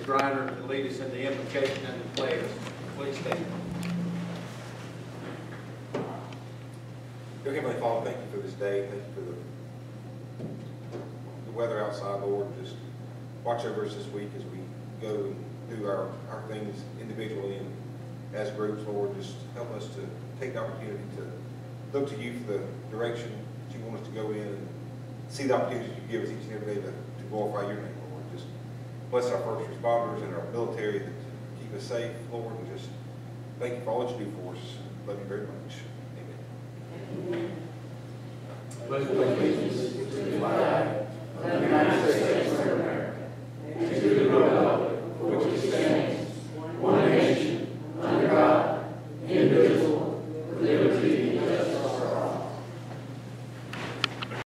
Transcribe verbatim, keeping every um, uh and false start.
Griner to lead us in the invocation and the pledge. Please stand. Dear Heavenly Father, thank you for this day. Thank you for the, the weather outside, Lord. Just watch over us this week as we go and do our, our things individually and as groups, Lord. Just help us to take the opportunity to look to you for the direction that you want us to go in and see the opportunities you give us each and every day to, to glorify your name, Lord. Just bless our first responders and our military that keep us safe, Lord, and just thank you for all that you do for us. Love you very much. Amen. Please, please.